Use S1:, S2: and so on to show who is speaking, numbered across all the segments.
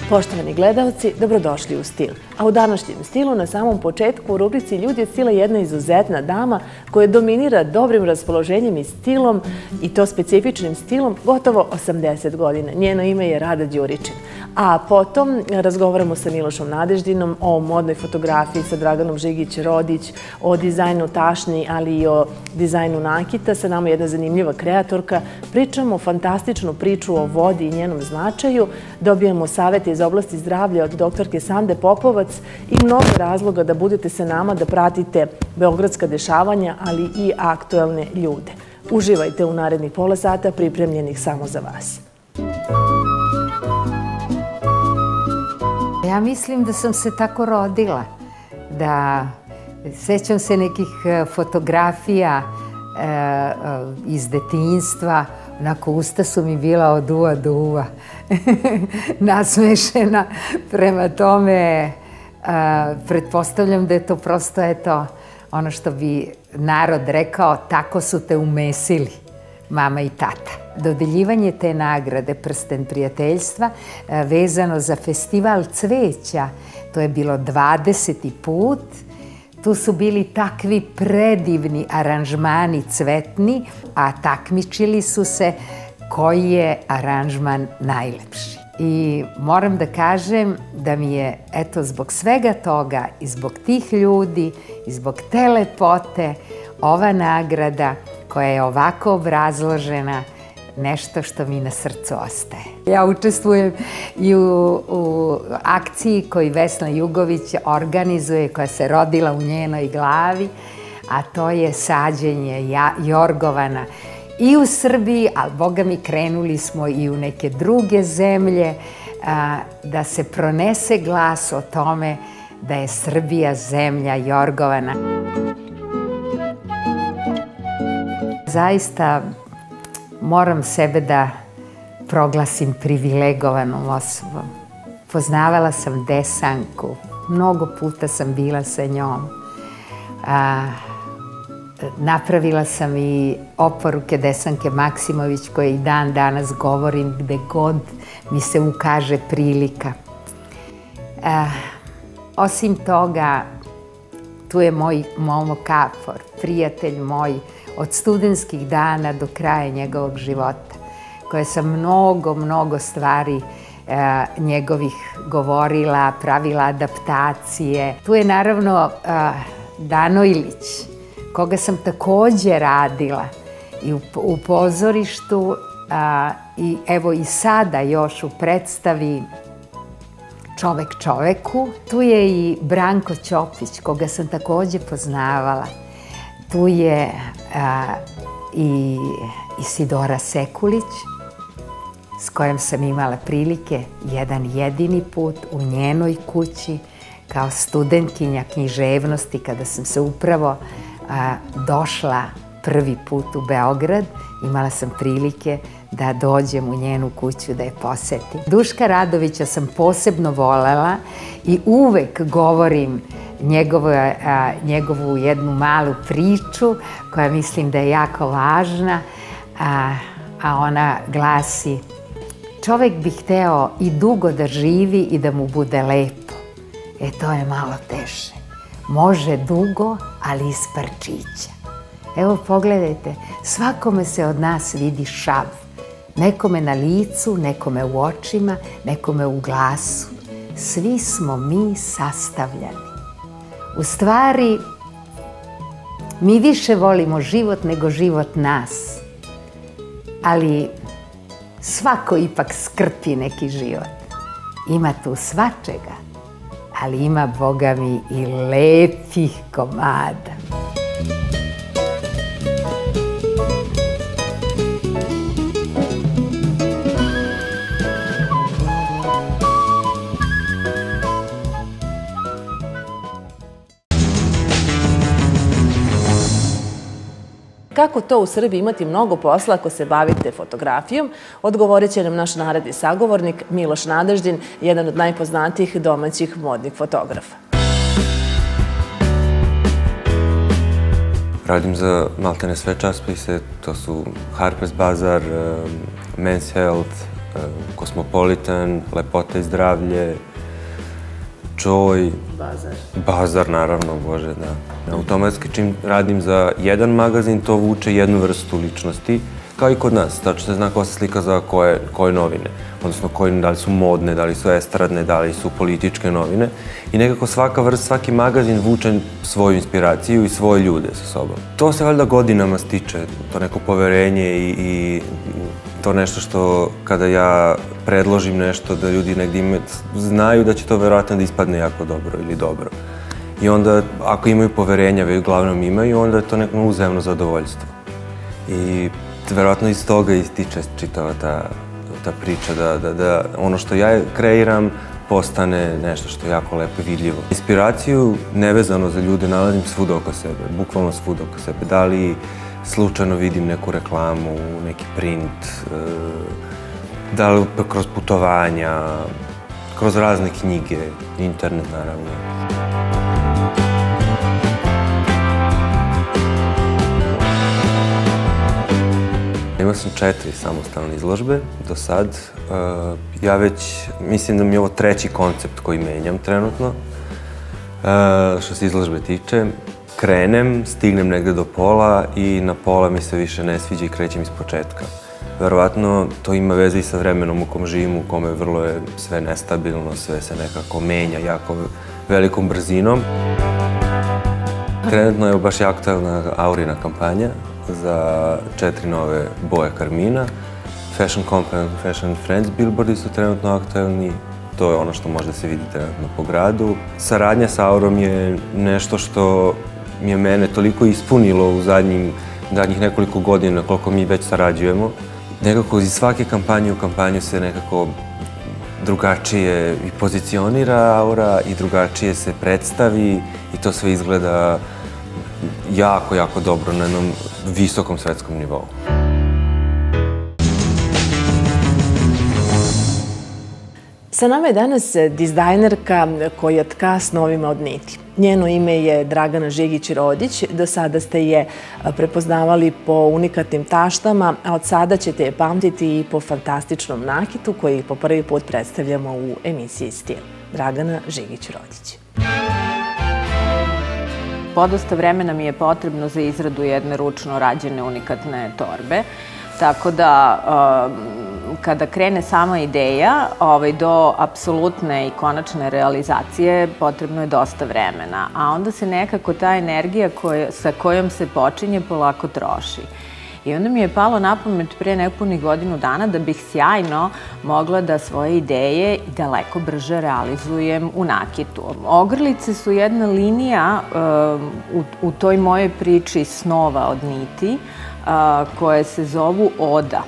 S1: Poštovani gledalci, dobrodošli u Stil. A u današnjem Stilu, na samom početku, u rubrici Ljudi od stila jedna izuzetna dama koja dominira dobrim raspoloženjem i stilom, i to specifičnim stilom, gotovo 80 godina. Njeno ime je Rada Đuričin. A potom razgovaramo sa Milošom Nadeždinom o modnoj fotografiji, sa Draganom Žigić-Rodić, o dizajnu tašnji, ali i o dizajnu nakita. Sa nama je jedna zanimljiva kreatorka. Pričamo fantastičnu priču o vodi i njenom značaju. Dobijamo savete iz oblasti zdravlja od doktorke Sande Popovac i mnogo razloga da budete sa nama, da pratite beogradska dešavanja, ali i aktuelne ljude. Uživajte u narednih pola sata pripremljenih samo za vas.
S2: Ja mislim da sam se tako rodila, da sećam se nekih fotografija iz detinjstva, onako usta su mi bila od uva do uva, nasmešena. Prema tome, pretpostavljam da je to prosto, eto, ono što bi narod rekao, tako su te umesili mama i tata. Dodeljivanje te nagrade Prsten prijateljstva vezano za festival cveća, to je bilo 20. put. Tu su bili takvi predivni aranžmani cvetni, a takmičili su se koji je aranžman najlepši. I moram da kažem da mi je, eto, zbog svega toga i zbog tih ljudi i zbog te lepote, ova nagrada koja je ovako obrazložena, nešto što mi na srcu ostaje. Ja učestvujem i u akciji koju Vesna Jugović organizuje, koja se rodila u njenoj glavi, a to je sađenje jorgovana i u Srbiji, ali boga mi krenuli smo i u neke druge zemlje, da se pronese glas o tome da je Srbija zemlja jorgovana. Zaista moram sebe da proglasim privilegovanom osobom. Poznavala sam Desanku, mnogo puta sam bila sa njom. Napravila sam i oporuke Desanke Maksimović, koje i dan danas govorim gde god mi se ukaže prilika. Osim toga, tu je moj Momo Kafor, prijatelj moj, od studentskih dana do kraja njegovog života, koje sam mnogo stvari njegovih govorila, pravila adaptacije. Tu je naravno Dano Ilić, koga sam takođe radila i u pozorištu i evo i sada još u predstavi Čovek čoveku. Tu je i Branko Ćopić, koga sam takođe poznavala. Tu je i Isidora Sekulić, s kojom sam imala prilike jedan jedini put u njenoj kući kao studentkinja književnosti, kada sam se upravo došla prvi put u Beograd. Imala sam prilike da dođem u njenu kuću, da je posetim. Duška Radovića sam posebno volela i uvek govorim njegovu jednu malu priču koja mislim da je jako važna, a ona glasi: čovek bi hteo i dugo da živi i da mu bude lepo. To je malo teže. Može dugo, ali iz parčića. Evo, pogledajte, svakome se od nas vidi šav. Nekome na licu, nekome u očima, nekome u glasu. Svi smo mi sastavljani. U stvari, mi više volimo život nego život nas. Ali svako ipak skrpi neki život. Ima tu svačega, ali ima, boga mi, i lepih komada.
S1: Kako to u Srbiji imati mnogo posla ako se bavite fotografijom, odgovorit će nam naš naredni sagovornik Miloš Nadeždin, jedan od najpoznatijih domaćih modnih fotografa.
S3: Radim za maltene sve časopise, to su Harper's Bazaar, Men's Health, Cosmopolitan, Lepota i zdravlje, Joy. Bazar, naravno, bože, da. Automatski čim radim za jedan magazin, to vuče jednu vrstu ličnosti, kao i kod nas. Tačno se zna ko se slika za koje novine. Odnosno, da li su modne, da li su estradne, da li su političke novine. I nekako svaki magazin vuče svoju inspiraciju i svoje ljude sa sobom. To se valjda godinama stiče, to neko poverenje i to nešto što kada ja predložim nešto da ljudi negdje znaju da će to verovatno da ispadne jako dobro ili dobro. I onda, ako imaju poverenja, već uglavnom imaju, onda je to neko uzajamno zadovoljstvo. I verovatno iz toga ističe čitava ta priča da ono što ja kreiram postane nešto što je jako lepo i vidljivo. Inspiraciju nevezano za ljude nalazim svuda oko sebe, bukvalno svuda oko sebe. Da li slučajno vidim neku reklamu, neki print, da li kroz putovanja, kroz razne knjige, internet naravno. Imao sam 4 samostalne izložbe do sad. Ja već mislim da mi je ovo 3. koncept koji menjam trenutno. Što se izložbe tiče, krenem, stignem negde do pola i na pola mi se više ne sviđa i krećem iz početka. Verovatno to ima veze i sa vremenom u kom živim, u kome vrlo je sve nestabilno, sve se nekako menja jako velikom brzinom. Trenutno je baš aktuelna Aurina kampanja za 4 nove boje karmina. Fashion Company, Fashion Friends billboardi su trenutno aktuelni. To je ono što može da se vidi trenutno po gradu. Saradnja sa Aurom je nešto što je mene toliko ispunilo u zadnjih nekoliko godina koliko mi već sarađujemo. Nekako iz svake kampanje u kampanju se nekako drugačije i pozicionira Aura i drugačije se predstavi i to sve izgleda jako, jako dobro na jednom visokom svetskom nivou.
S1: Sa nama je danas dizajnerka koja tka snovima od niti. Njeno ime je Dragana Žigić-Rodić. Do sada ste je prepoznavali po unikatnim taštama, a od sada ćete je pamtiti i po fantastičnom nakitu koji po prvi put predstavljamo u emisiji Stil. Dragana Žigić-Rodić.
S4: Podosta vremena mi je potrebno za izradu jedne ručno rađene unikatne torbe. Tako da, kada krene sama ideja, do apsolutne i konačne realizacije potrebno je dosta vremena. A onda se nekako ta energija sa kojom se počinje polako troši. I onda mi je palo na pamet pre nepunih godinu dana da bih sjajno mogla da svoje ideje daleko brže realizujem u nakitu. Ogrlice su jedna linija u toj mojoj priči snova od niti, koje se zovu Oda.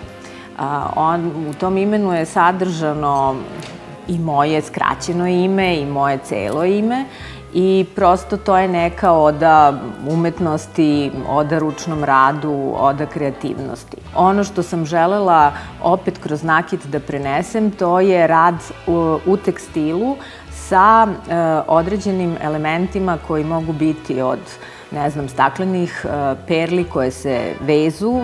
S4: U tom imenu je sadržano i moje skraćeno ime i moje celo ime i prosto to je neka oda umetnosti, oda ručnom radu, oda kreativnosti. Ono što sam želela opet kroz nakit da prenesem, to je rad u tekstilu sa određenim elementima koji mogu biti od staklenih perli koje se vezu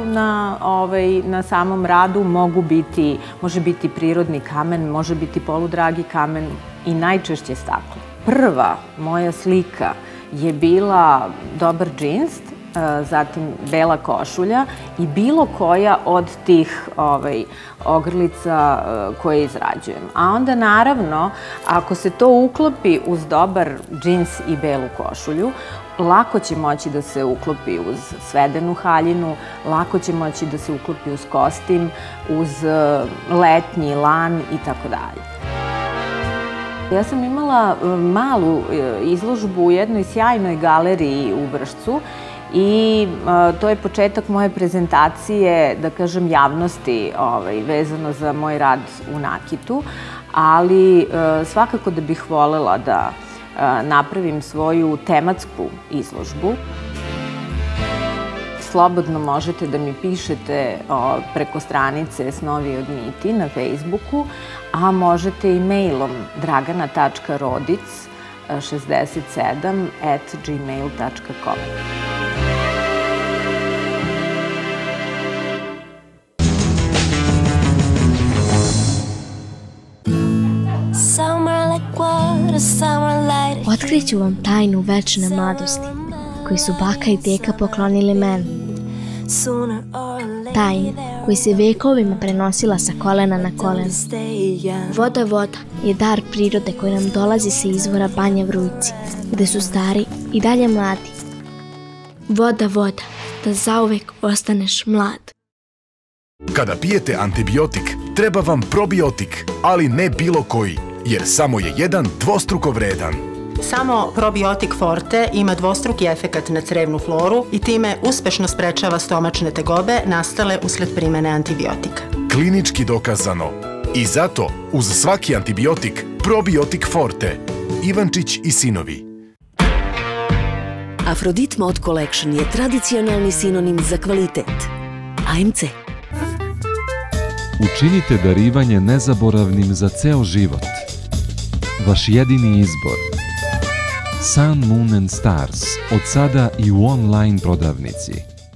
S4: na samom radu, može biti prirodni kamen, može biti poludragi kamen i najčešće staklo. Prva moja slika je bila dobar džins, zatim bela košulja i bilo koja od tih ogrlica koje izrađujem. A onda naravno, ako se to uklopi uz dobar džins i belu košulju, lako će moći da se uklopi uz svedenu haljinu, lako će moći da se uklopi uz kostim, uz letnji lan i tako dalje. Ja sam imala malu izložbu u jednoj sjajnoj galeriji u Vršcu i to je početak moje prezentacije, da kažem, javnosti vezano za moj rad u nakitu, ali svakako da bih volela da napravim svoju tematsku izložbu. Slobodno možete da mi pišete preko stranice Snovi od niti na Facebooku, a možete i mailom dragana.rodic67@gmail.com.
S5: Otkriću vam tajnu večne mladosti koju su baka i deka poklonili meni. Tajnu koji se vekovima prenosila sa kolena na koleno. Voda, voda je dar prirode koji nam dolazi sa izvora Banja Vrujci, gde su stari i dalje mladi. Voda, voda, da zauvek ostaneš mlad.
S6: Kada pijete antibiotik, treba vam probiotik, ali ne bilo koji, jer samo je jedan dvostruko vredan.
S7: Samo probiotik Forte ima dvostruki efekat na crevnu floru i time uspešno sprečava stomačne tegobe nastale usled primene antibiotika.
S6: Klinički dokazano. I zato, uz svaki antibiotik, probiotik Forte. Ivančić i sinovi.
S8: Aphrodite Mode Collection je tradicionalni sinonim za kvalitet. AMC.
S9: Učinite darivanje nezaboravnim za ceo život. Vaš jedini izbor. Sun, Moon and Stars, od sada i u online prodavnici.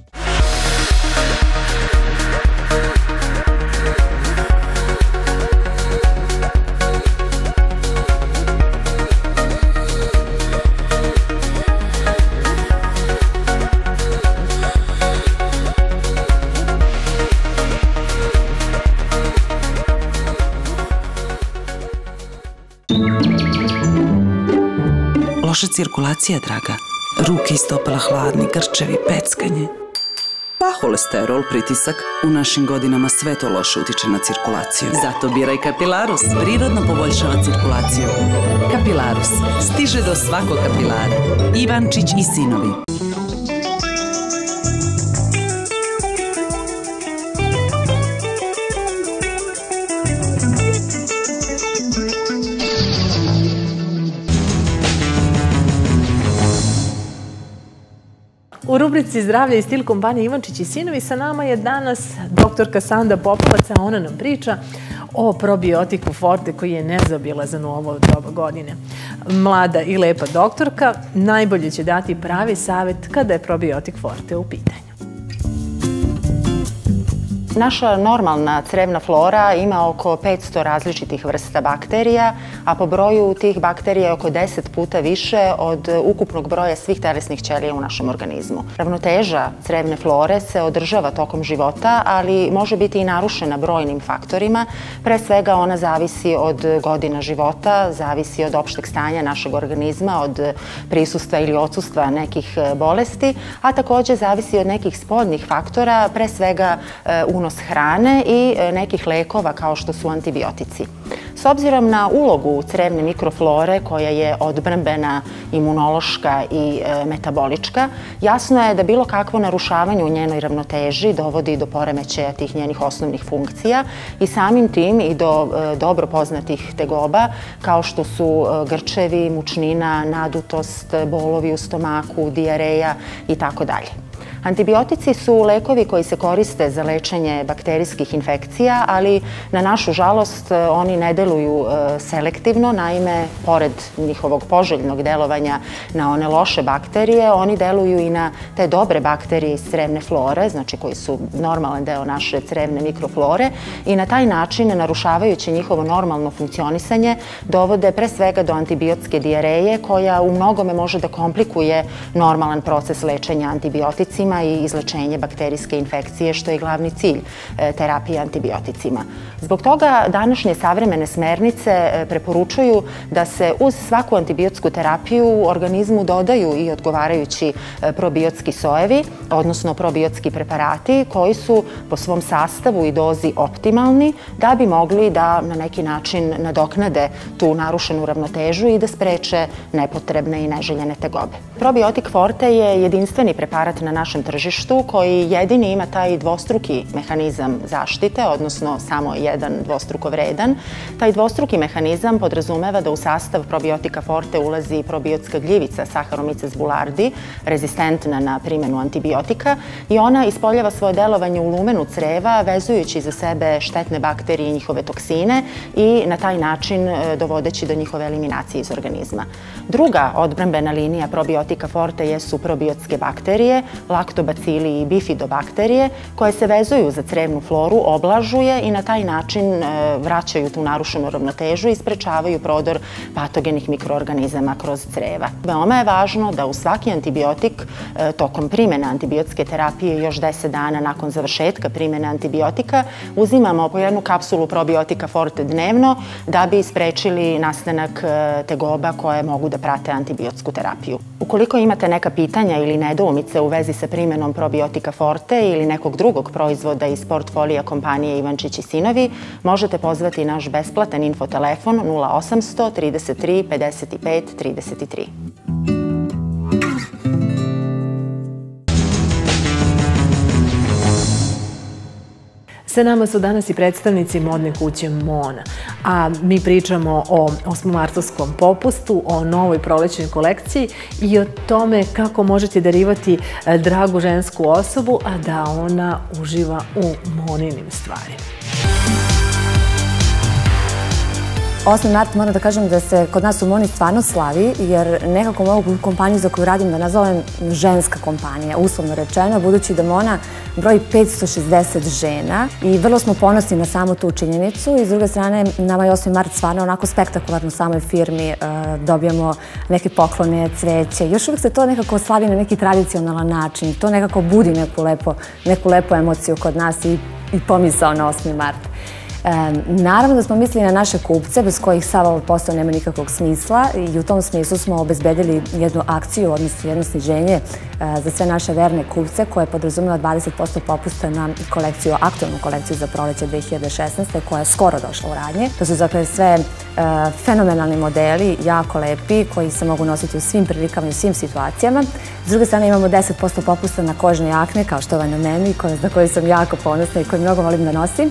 S10: Loša cirkulacija, draga. Ruke i stopala hladni, grčevi, peckanje. Pa holesterol, pritisak. U našim godinama sve to loše utiče na cirkulaciju. Zato biraj Kapilarus. Prirodno poboljšava cirkulaciju. Kapilarus. Stiže do svakog kapilara. Ivančić i sinovi.
S1: U rubrici Zdravlje i stil kompanije Ivančić i sinovi sa nama je danas doktorka Sanda Popovac, a ona nam priča o probiotiku Forte koji je nezaobilazan u ovo doba godine. Mlada i lepa doktorka najbolje će dati pravi savjet kada je probiotik Forte u pitanju.
S7: Naša normalna crevna flora ima oko 500 različitih vrsta bakterija, a po broju tih bakterija je oko 10 puta više od ukupnog broja svih telesnih ćelija u našem organizmu. Ravnoteža crevne flore se održava tokom života, ali može biti i narušena brojnim faktorima. Pre svega ona zavisi od godina života, zavisi od opšteg stanja našeg organizma, od prisustva ili odsustva nekih bolesti, a takođe zavisi od nekih spoljnih faktora, pre svega unos hrane i nekih lekova kao što su antibiotici. S obzirom na ulogu crevne mikroflore koja je odbrambena, imunološka i metabolička, jasno je da bilo kakvo narušavanje u njenoj ravnoteži dovodi do poremećaja tih njenih osnovnih funkcija i samim tim i do dobro poznatih tegoba kao što su grčevi, mučnina, nadutost, bolovi u stomaku, dijareja i tako dalje. Antibiotici su lekovi koji se koriste za lečenje bakterijskih infekcija, ali na našu žalost oni ne deluju selektivno. Naime, pored njihovog poželjnog delovanja na one loše bakterije, oni deluju i na te dobre bakterije iz crevne flore, znači koji su normalan deo naše crevne mikroflore i na taj način, narušavajući njihovo normalno funkcionisanje, dovode pre svega do antibiotske dijareje koja u mnogome može da komplikuje normalan proces lečenja antibioticima i izlečenje bakterijske infekcije, što je glavni cilj terapije antibioticima. Zbog toga današnje savremene smernice preporučuju da se uz svaku antibiotsku terapiju u organizmu dodaju i odgovarajući probiotski sojevi, odnosno probiotski preparati koji su po svom sastavu i dozi optimalni da bi mogli da na neki način nadoknade tu narušenu ravnotežu i da spreče nepotrebne i neželjene tegobe. Probiotik Forte je jedinstveni preparat na našem tržištu koji jedini ima taj dvostruki mehanizam zaštite, odnosno samo jedan dvostruko vredan. Taj dvostruki mehanizam podrazumeva da u sastav probiotika Forte ulazi probiotska gljivica Saccharomyces boulardii, rezistentna na primjenu antibiotika i ona ispoljava svoje delovanje u lumenu creva vezujući za sebe štetne bakterije i njihove toksine i na taj način dovodeći do njihove eliminacije iz organizma. Druga odbrambena linija probiotika Forte jesu probiotske bakterije, laktobacili i bifidobakterije koje se vezuju za crevnu floru, oblažuje i na taj način vraćaju tu narušenu ravnotežu i sprečavaju prodor patogenih mikroorganizama kroz creva. Veoma je važno da u svaki antibiotik tokom primjene antibiotske terapije još 10 dana nakon završetka primjene antibiotika uzimamo po jednu kapsulu probiotika Forte dnevno da bi sprečili nastanak tegoba koje mogu da prate antibiotsku terapiju. Ukoliko imate neka pitanja ili nedoumice u vezi sa primjenom probiotika Forte ili nekog drugog proizvoda iz portfolija kompanije Ivančić i Sinovi, možete pozvati naš besplatan infotelefon 0800 33 55 33.
S1: Sa nama su danas i predstavnici modne kuće Mona, a mi pričamo o 8. popustu, o novoj prolećnoj kolekciji i o tome kako možete darivati dragu žensku osobu, a da ona uživa u Moninim stvarima.
S11: 8. mart moram da kažem da se kod nas u Moni stvarno slavi, jer nekako mogu kompaniju za koju radim da nazovem ženska kompanija, uslovno rečeno, budući da Mona broji 560 žena i vrlo smo ponosni na samu tu činjenicu i s druge strane nama je 8. mart stvarno onako spektakularno u samoj firmi, dobijamo neke poklone, cveće, još uvijek se to nekako slavi na neki tradicionalan način, to nekako budi neku lepu emociju kod nas i pomisao na 8. mart. Naravno da smo mislili na naše kupce, bez kojih sav ovaj posao nema nikakvog smisla i u tom smislu smo obezbedili jednu akciju, odnosno jedno sniženje za sve naše verne kupce koje je podrazumela 20% popusta na kolekciju, aktualnu kolekciju za proleće 2016. koja je skoro došla u radnje. To su dakle sve fenomenalni modeli, jako lepi, koji se mogu nositi u svim prilikama i u svim situacijama. S druge strane imamo 10% popusta na kožne jakne, kao što je na meni, za koje sam jako ponosna i koje mnogo volim da nosim,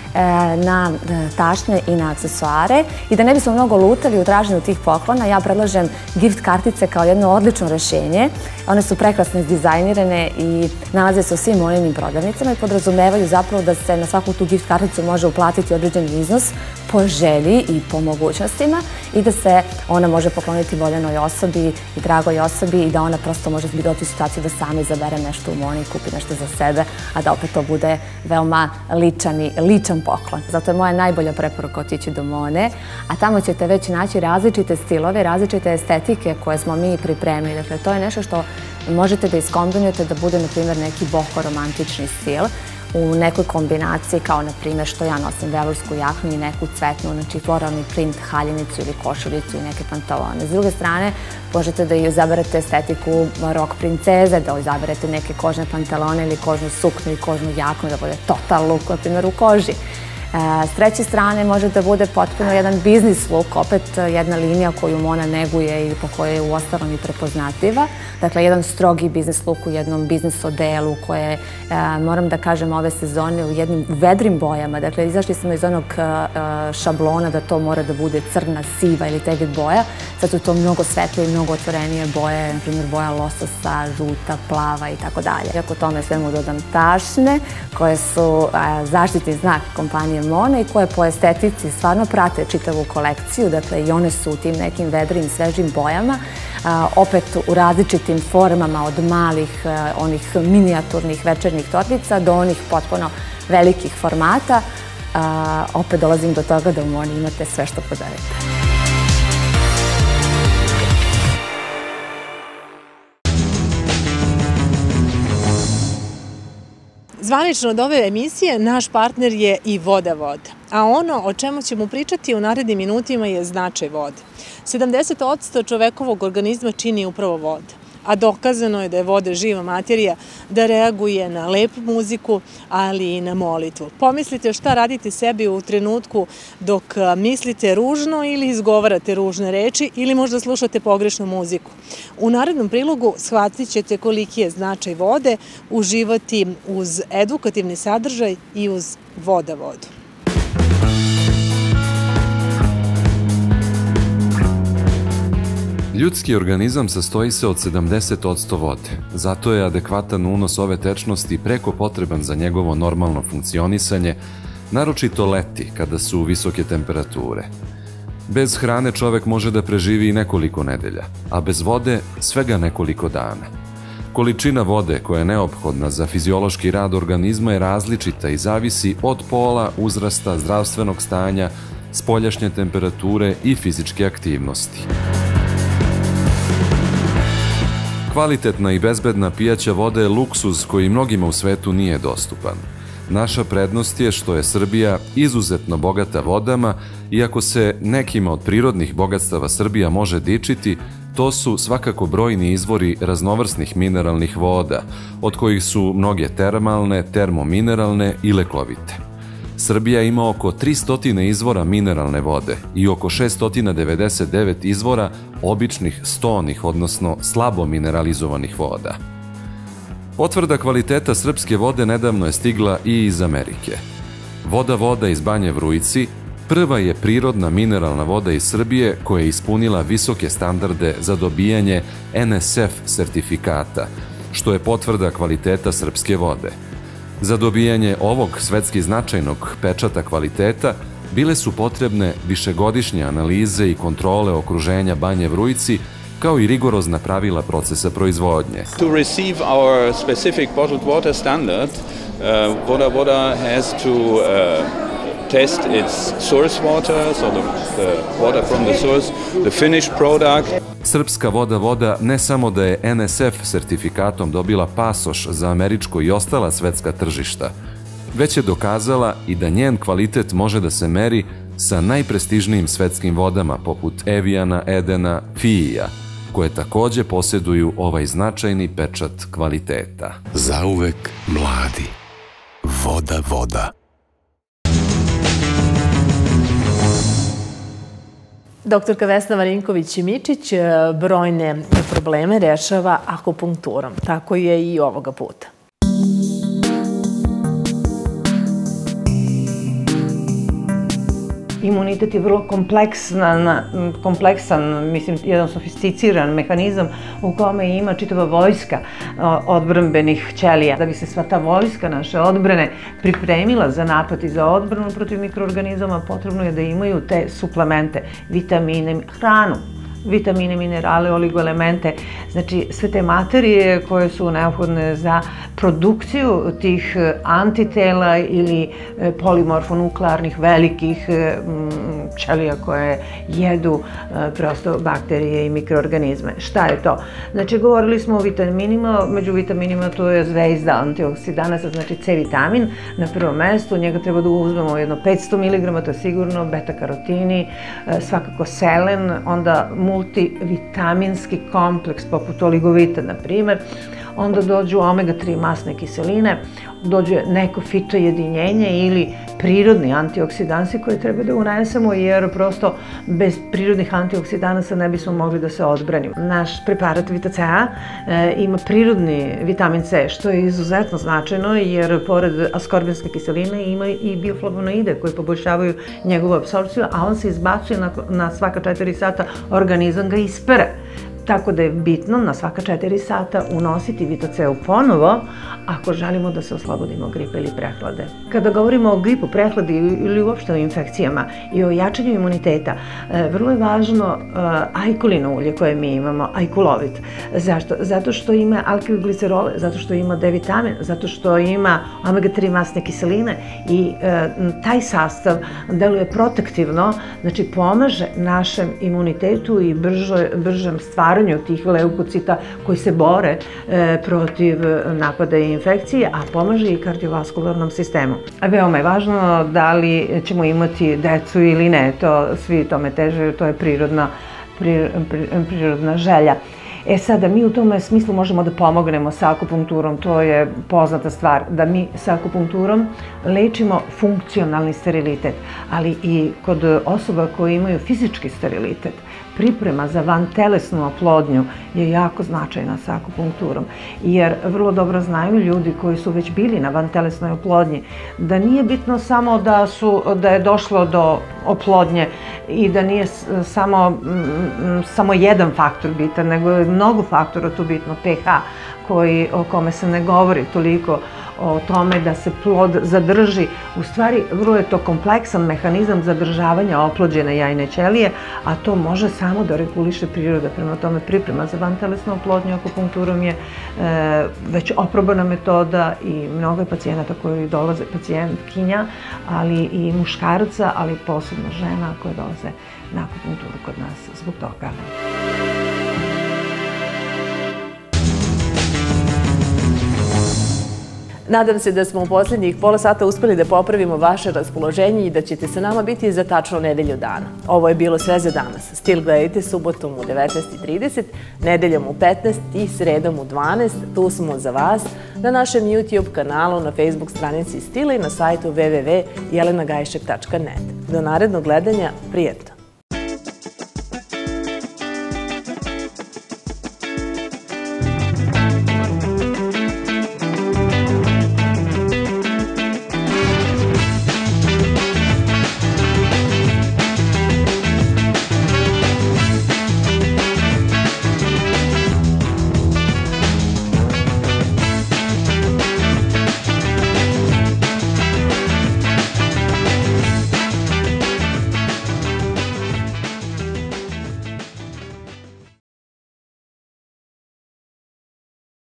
S11: na tašne i na aksesuare. I da ne bismo mnogo lutali u traženju tih poklona, ja predlažem gift kartice kao jedno odlično rešenje. One su prekrasno izdizajnirane i nalaze se u svim Moninim prodavnicama i podrazumevaju zapravo da se na svaku tu gift karticu može uplatiti određeni iznos po želji i po mogućnostima i da se ona može pokloniti voljenoj osobi i dragoj osobi i da ona prosto može doći u situaciju da sama izabere nešto u Moni i kupi nešto za sebe, a da opet to bude veoma ličan poklon. Zato je moja najbolja preporuka otići do Mone, a tamo ćete već naći različite stilove, različite estetike koje smo mi pripremili. Dakle, to je nešto što možete da iskombinujete da bude, na primjer, neki boho-romantični stil u nekoj kombinaciji, kao na primjer što ja nosim velursku jaknu i neku cvetnu, znači floralni print, haljinicu ili košuljicu i neke pantalone. S druge strane, možete da izaberete estetiku rock princeze, da izaberete neke kožne pantalone ili kožnu suknu ili kožnu jaknu, da bude total look, na primjer, u koži. S treće strane može da bude potpuno jedan biznis look, opet jedna linija koju Mona neguje i po kojoj je uostalom i prepoznatljiva. Dakle, jedan strogi biznis look u jednom biznis odelu koje, moram da kažem, ove sezone u jednim vedrim bojama. Dakle, izašli smo iz onog šablona da to mora da bude crna, siva ili teget boja. Sad su to mnogo svetlije i mnogo otvorenije boje, na primjer boja lososa, žuta, plava i tako dalje. Iako tome svemu dodam tašne koje su zaštitni znak kompanije Mona i koje po estetici stvarno prate čitavu kolekciju, dakle i one su u tim nekim vedrim, svežim bojama, opet u različitim formama od malih, onih minijaturnih večernjih torbica do onih potpuno velikih formata. Opet dolazim do toga da u Moni imate sve što poželite.
S1: Zvanično od ove emisije naš partner je i Voda Voda, a ono o čemu ćemo pričati u narednim minutima je značaj vode. 70% čovekovog organizma čini upravo voda, a dokazano je da je voda živa materija, da reaguje na lepu muziku, ali i na molitvu. Pomislite šta radite sebi u trenutku dok mislite ružno ili izgovarate ružne reči ili možda slušate pogrešnu muziku. U narednom prilogu shvatit ćete koliki je značaj vode, uživati uz edukativni sadržaj i uz Voda Vodu.
S9: Ljudski organizam sastoji se od 70% vode, zato je adekvatan unos ove tečnosti preko potreban za njegovo normalno funkcionisanje, naročito leti kada su visoke temperature. Bez hrane čovek može da preživi i nekoliko nedelja, a bez vode svega nekoliko dana. Količina vode koja je neophodna za fiziološki rad organizma je različita i zavisi od pola, uzrasta, zdravstvenog stanja, spoljašnje temperature i fizičke aktivnosti. Kvalitetna i bezbedna pijaća voda je luksuz koji mnogima u svetu nije dostupan. Naša prednost je što je Srbija izuzetno bogata vodama, iako se nekima od prirodnih bogatstava Srbija može dičiti, to su svakako brojni izvori raznovrsnih mineralnih voda, od kojih su mnoge termalne, termomineralne i lekovite. Srbija ima oko 300 izvora mineralne vode i oko 699 izvora običnih stonih, odnosno slabo mineralizovanih voda. Potvrda kvaliteta srpske vode nedavno je stigla i iz Amerike. Voda iz Banje Vrujci prva je prirodna mineralna voda iz Srbije koja je ispunila visoke standarde za dobijanje NSF sertifikata, što je potvrda kvaliteta srpske vode. Za dobijanje ovog svetski značajnog pečata kvaliteta bile su potrebne višegodišnje analize i kontrole okruženja Banje Vrujci, kao i rigorozna pravila procesa proizvodnje.
S12: To receive our specific bottled water standard, Voda has to test its source water, so the water from the source, the finished product.
S9: Srpska voda ne samo da je NSF sertifikatom dobila pasoš za američko i ostala svetska tržišta, već je dokazala i da njen kvalitet može da se meri sa najprestižnijim svetskim vodama poput Eviana, Edena, Fijija, koje takođe posjeduju ovaj značajni pečat kvaliteta.
S6: Zauvek mladi. Voda.
S1: Doktorka Vesna Marinković-Mičić brojne probleme rešava akupunkturom. Tako je i ovoga puta.
S13: Imunitet je vrlo kompleksan, mislim, jedan sofisticiran mehanizam u kome ima čitava vojska odbrambenih ćelija. Da bi se sva ta vojska naše odbrane pripremila za napad i za odbranu protiv mikroorganizama, potrebno je da imaju te suplemente, vitamine, hranu, vitamine, minerale, oligoelemente, znači sve te materije koje su neophodne za produkciju tih antitela ili polimorfonuklearnih velikih ćelija koje jedu prosto bakterije i mikroorganizme. Šta je to? Znači, govorili smo o vitaminima, među vitaminima to je zvezda antioksidanasa, znači C vitamin na prvom mestu, njega treba da uzmemo jedno 500 mg, to je sigurno, beta-karotini, svakako selen, onda multivitaminski kompleks poput oligovita, na primer, onda dođu omega-3 masne kiseline, dođe neko fitojedinjenje ili prirodni antioksidansi koje treba da unesemo, jer prosto bez prirodnih antioksidanasa ne bismo mogli da se odbranimo. Naš preparat Vita-C ima prirodni vitamin C, što je izuzetno značajno, jer pored askorbinske kiseline ima i bioflavonoide koji poboljšavaju njegovu apsorpciju, a on se izbacuje na svaka 4 sata, organizam ga ispere. Tako da je bitno na svaka 4 sata unositi Vita-C ponovo ako želimo da se oslobodimo gripe ili prehlade. Kada govorimo o gripu, prehladi ili uopšte o infekcijama i o jačanju imuniteta, vrlo je važno ajkulino ulje koje mi imamo, ajkulovit. Zašto? Zato što ima alkilglicerole, zato što ima D vitamin, zato što ima omega-3 masne kiseline i taj sastav deluje protektivno, znači pomaže našem imunitetu i bržem stvaranju tih leukocita koji se bore protiv napada i infekcije, a pomaže i kardiovaskularnom sistemu. Veoma je važno da li ćemo imati decu ili ne, to svi tome teže, to je prirodna želja. Sada, mi u tome smislu možemo da pomognemo sa akupunkturom, to je poznata stvar, da mi sa akupunkturom lečimo funkcionalni sterilitet, ali i kod osoba koje imaju fizički sterilitet. Priprema za vantelesnu oplodnju je jako značajna sa akupunkturom, jer vrlo dobro znaju ljudi koji su već bili na vantelesnoj oplodnji da nije bitno samo da je došlo do oplodnje i da nije samo jedan faktor bitan, nego je mnogo faktora tu bitno, pH, o kome se ne govori toliko o tome da se plod zadrži. U stvari, vrlo je to kompleksan mehanizam zadržavanja oplođene jajne ćelije, a to može samo da reguliše priroda. Prema tome, priprema za vantelesnu oplodnju akupunkturom je već oprobana metoda i mnogo je pacijenata koji dolaze, pacijentkinja, ali i muškarca, ali posebno žena koje dolaze na akupunkturu kod nas zbog toga.
S1: Nadam se da smo u posljednjih pola sata uspeli da popravimo vaše raspoloženje i da ćete sa nama biti za tačno nedelju dana. Ovo je bilo sve za danas. Stil gledajte subotom u 19:30, nedeljom u 15 i sredom u 12. Tu smo za vas na našem YouTube kanalu, na Facebook stranici Stila i na sajtu www.jelenagajšek.net. Do narednog gledanja, prijetno!